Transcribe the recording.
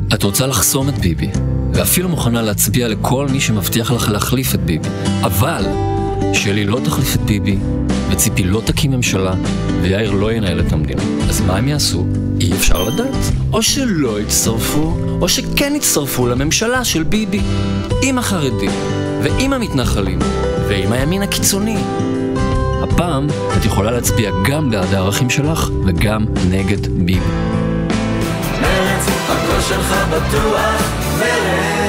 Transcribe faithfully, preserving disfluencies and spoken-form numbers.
את רוצה לחסום את ביבי, ואפילו מוכנה להצביע לכל מי שמבטיח לך להחליף את ביבי. אבל שלי לא תחליף את ביבי, וציפי לא תקים ממשלה, ויאיר לא ינהל את המדינה. אז מה הם יעשו? אי אפשר לדעת. או שלא יצטרפו, או שכן יצטרפו לממשלה של ביבי. עם החרדים, ועם המתנחלים, ועם הימין הקיצוני. הפעם את יכולה להצביע גם בעד הערכים שלך, וגם נגד ביבי. מרץ, הכל שלך בטוח, מרץ.